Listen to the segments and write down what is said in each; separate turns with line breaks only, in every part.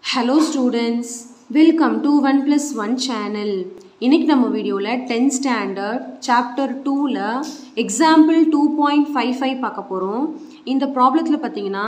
Hello students, welcome to 1 plus 1 channel. இன்னைக்கு நம்ம வீடியோல 10th standard chapter 2ல example 2.55 பார்க்க போறோம். இந்த ப்ராப்ளத்துல பாத்தீங்கன்னா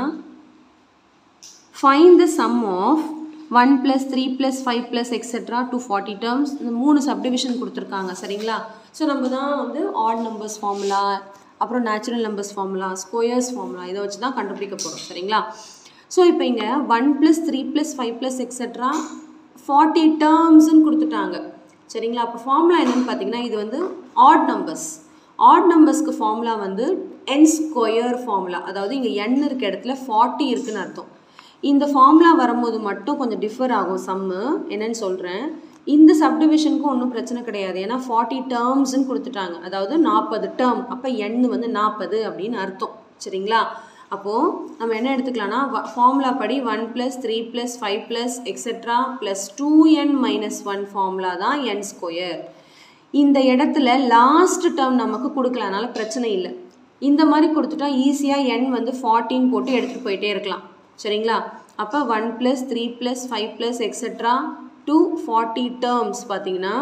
find the sum of 1 plus 3 plus 5 plus etc to 40 terms. இந்த மூணு subdivision கொடுத்திருக்காங்க சரிங்களா? சோ நம்ம தான் வந்து odd numbers formula, அப்புறம் natural numbers formula, squares formula இத வச்சு தான் கண்டுபிடிக்க போறோம் சரிங்களா? So இப்போ இங்க 1 plus 3 plus 5 plus etc 40 terms ன்னு கொடுத்துட்டாங்க சரிங்களா? அப்ப ஃபார்முலா என்னன்னு பாத்தீங்கன்னா இது வந்து odd numbers. odd numbersக்கு ஃபார்முலா வந்து n square ஃபார்முலா. அதாவது இங்க n இருக்க இடத்துல 40 இருக்குன்னு அர்த்தம். இந்த ஃபார்முலா வரும்போது மட்டும் கொஞ்சம் டிஃபர் ஆகும் சம். என்னன்னு சொல்றேன். இந்த சப்டிவிஷனுக்கு ஒன்றும் பிரச்சனை கிடையாது. ஏன்னா 40 terms ன்னு கொடுத்துட்டாங்க. அதாவது 40 term. அப்ப n வந்து 40 அப்படின்னு அர்த்தம். சரிங்களா? அப்போ நம்ம என்ன எடுத்துக்கலாம்னா ஃபார்முலா படி 1 plus 3 plus 5 plus etc plus 2n minus 1 formula தான் n ஸ்கொயர். இந்த இடத்துல லாஸ்ட் டேர்ம் நமக்கு கொடுக்கலனால பிரச்சனை இல்லை. இந்த மாதிரி கொடுத்துட்டா ஈஸியா n வந்து 14 போட்டு எடுத்துட்டு போயிட்டே இருக்கலாம் சரிங்களா? அப்ப 1 plus 3 plus 5 plus etc to 40 terms பாத்தீங்கன்னா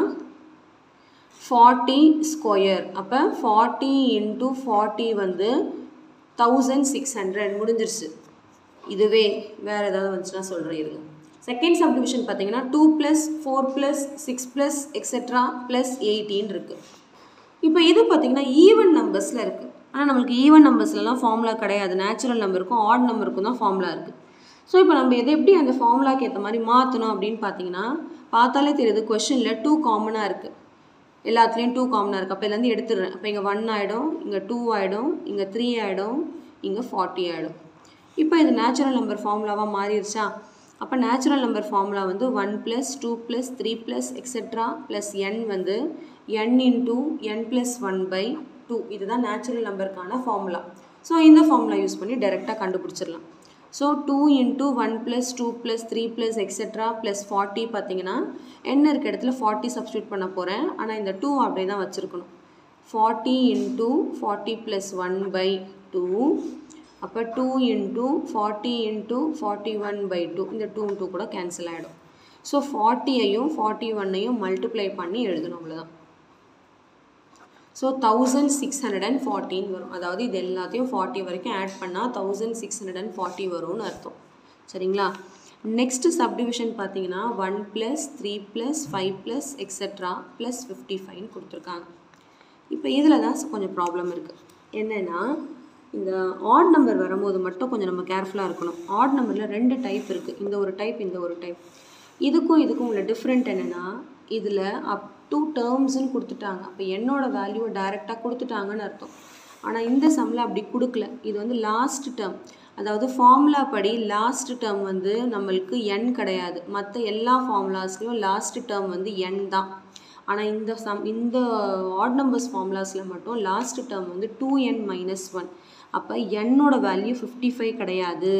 40 ஸ்கொயர். அப்ப 40 into 40 வந்து 1600 முடிஞ்சிருச்சு. இதுவே வேற ஏதாவது வந்துச்சுன்னா சொல்றேன் இருங்க. செகண்ட் சப்டிவிஷன் பாத்தீங்கன்னா 2 plus 4 plus 6 plus etc plus 18 இருக்கு. இப்போ இது பாத்தீங்கன்னா ஈவன் நம்பர்ஸ்ல இருக்கு. ஆனா நமக்கு ஈவன் நம்பர்ஸ்லலாம் ஃபார்முலா கிடையாது. நேச்சுரல் நம்பருக்கும் ஆட் நம்பருக்கும் தான் ஃபார்முலா இருக்கு. ஸோ இப்போ நம்ம எதை எப்படி அந்த ஃபார்முலாக்கு ஏற்ற மாதிரி மாற்றணும் அப்படின்னு பார்த்தீங்கன்னா பார்த்தாலே தெரியுது கொஸ்டினில் 2 காமனாக இருக்குது. எல்லாத்துலேயும் 2 காமனாக இருக்குது. அப்போ இதுலேருந்து எடுத்துடுறேன். அப்போ இங்கே 1 ஆகிடும், இங்கே 2 ஆகிடும், இங்கே 3 ஆகிடும், இங்கே 40 ஆகிடும். இப்போ இது நேச்சுரல் நம்பர் ஃபார்முலாவாக மாறிடுச்சா? அப்போ நேச்சுரல் நம்பர் ஃபார்முலா வந்து 1 + 2 + 3 + etc + n வந்து n into n + 1/2. இதுதான் நேச்சுரல் நம்பருக்கான ஃபார்முலா. ஸோ இந்த ஃபார்முலா யூஸ் பண்ணி டைரெக்டாக கண்டுபிடிச்சிடலாம். So 2 into 1 plus 2 plus 3 plus etc plus 40 பார்த்தீங்கன்னா n இருக்க இடத்துல 40 சப்ஸ்டிட்யூட் பண்ண போகிறேன். ஆனால் இந்த 2 அப்படியே தான் வச்சுருக்கணும். 40 into 40 plus 1/2. அப்போ 2 into 40 into 41/2. இந்த 2 2 கூட கேன்சல் ஆகிடும். ஸோ 40ஐயும் 41ஐயும் மல்டிப்ளை பண்ணி எழுதணும் அவ்வளோதான். ஸோ 1614 வரும். அதாவது இது எல்லாத்தையும் 40 வரைக்கும் ஆட் பண்ணால் 1640 வரும்னு அர்த்தம் சரிங்களா? நெக்ஸ்ட் சப்டிவிஷன் பார்த்தீங்கன்னா 1 + 3 + 5 + etc + 55 கொடுத்துருக்காங்க. இப்போ இதில் தான் கொஞ்சம் ப்ராப்ளம் இருக்குது. என்னென்னா இந்த ஆட் நம்பர் வரும்போது மட்டும் கொஞ்சம் நம்ம கேர்ஃபுல்லாக இருக்கணும். ஆட் நம்பரில் 2 டைப் இருக்குது. இந்த ஒரு டைப், இந்த ஒரு டைப். இதுக்கும் உள்ள டிஃப்ரெண்ட் என்னென்னா இதில் அப் டூ டேர்ம்ஸ்ன்னு கொடுத்துட்டாங்க. அப்போ என்னோட வேல்யூவை டைரெக்டாக கொடுத்துட்டாங்கன்னு அர்த்தம். ஆனால் இந்த சம்மில் அப்படி கொடுக்கல. இது வந்து லாஸ்ட் டேர்ம். அதாவது ஃபார்முலா படி லாஸ்ட் டேர்ம் வந்து நம்மளுக்கு n கிடையாது. மற்ற எல்லா ஃபார்முலாஸ்லையும் லாஸ்ட் டேர்ம் வந்து n தான். ஆனால் இந்த ஆட் நம்பர்ஸ் ஃபார்முலாஸில் மட்டும் லாஸ்ட் டேர்ம் வந்து 2n - 1. அப்போ என்னோட வேல்யூ 55 கிடையாது.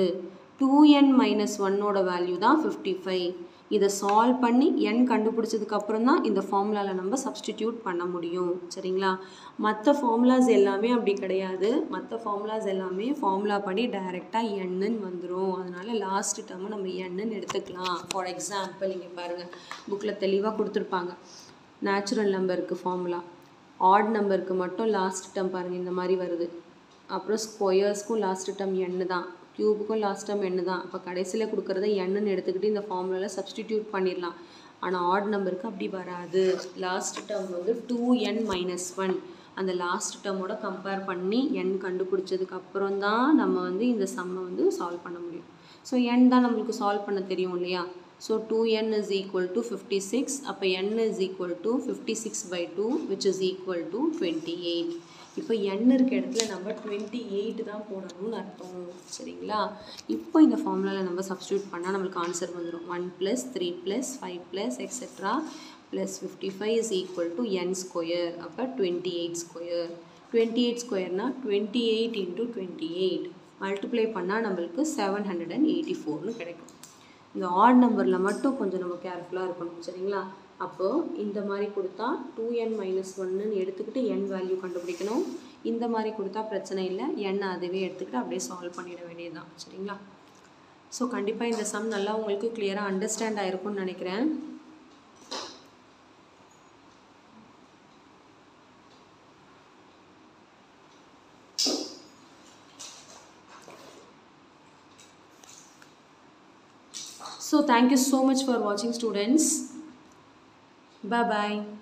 2n - 1ஓட வேல்யூ தான் 55. இதை சால்வ் பண்ணி n கண்டுபிடிச்சதுக்கு அப்புறம் தான் இந்த ஃபார்முலாவில் நம்ம சப்ஸ்டிடியூட் பண்ண முடியும் சரிங்களா? மற்ற ஃபார்முலாஸ் எல்லாமே அப்படி கிடையாது. மற்ற ஃபார்முலாஸ் எல்லாமே ஃபார்முலா படி டைரெக்டாக nன்னு வந்துடும். அதனால லாஸ்ட் டேர்மை நம்ம nன்னு எடுத்துக்கலாம். ஃபார் எக்ஸாம்பிள் இங்கே பாருங்கள், புக்கில் தெளிவாக கொடுத்துருப்பாங்க. நேச்சுரல் நம்பருக்கு ஃபார்முலா, ஆட் நம்பருக்கு மட்டும் லாஸ்ட் டேர்ம் பாருங்கள் இந்த மாதிரி வருது. அப்புறம் ஸ்கொயர்ஸ்க்கும் லாஸ்ட் டேர்ம் n தான், கியூபுக்கும் லாஸ்ட் டேர்ம் n தான். அப்போ கடைசியில் கொடுக்குறத nன்னு எடுத்துக்கிட்டு இந்த ஃபார்முலாவில் சப்ஸ்டிடியூட் பண்ணிடலாம். ஆனால் ஆட் நம்பருக்கு அப்படி வராது. லாஸ்ட் டேர்ம் வந்து 2n - 1. அந்த லாஸ்ட் டேர்மோட கம்பேர் பண்ணி n கண்டுபிடிச்சதுக்கு அப்புறம் தான் நம்ம வந்து இந்த சம்மை வந்து சால்வ் பண்ண முடியும். ஸோ n தான் நம்மளுக்கு சால்வ் பண்ண தெரியும் இல்லையா? So 2n = 56. அப்போ n = 56/2 which is equal to 28. இப்போ n இருக்க இடத்துல நம்ம 28 தான் போடணும்னு அர்த்தம் சரிங்களா? இப்போ இந்த ஃபார்முலாவில் நம்ம சப்ஸ்டியூட் பண்ணால் நம்மளுக்கு ஆன்சர் வந்துடும். 1 + 3 + 5 + etc plus 55 is equal to n square. அப்போ 28 square. 28 squareனா 28 into 28 மல்டிப்ளை பண்ணால் நம்மளுக்கு 784ன்னு கிடைக்கும். இந்த ஆட் நம்பரில் மட்டும் கொஞ்சம் நம்ம கேர்ஃபுல்லாக இருக்கணும் சரிங்களா? அப்போது இந்த மாதிரி கொடுத்தா 2n - 1ன்னு எடுத்துக்கிட்டு n வேல்யூ கண்டுபிடிக்கணும். இந்த மாதிரி கொடுத்தா பிரச்சனை இல்லை, n அதுவே எடுத்துக்கிட்டு அப்படியே சால்வ் பண்ணிட வேண்டியது தான் சரிங்களா? ஸோ கண்டிப்பாக இந்த சம் நல்லா உங்களுக்கு கிளியராக அண்டர்ஸ்டாண்ட் ஆகிருக்கும்னு நினைக்கிறேன். So thank you so much for watching, students. Bye bye.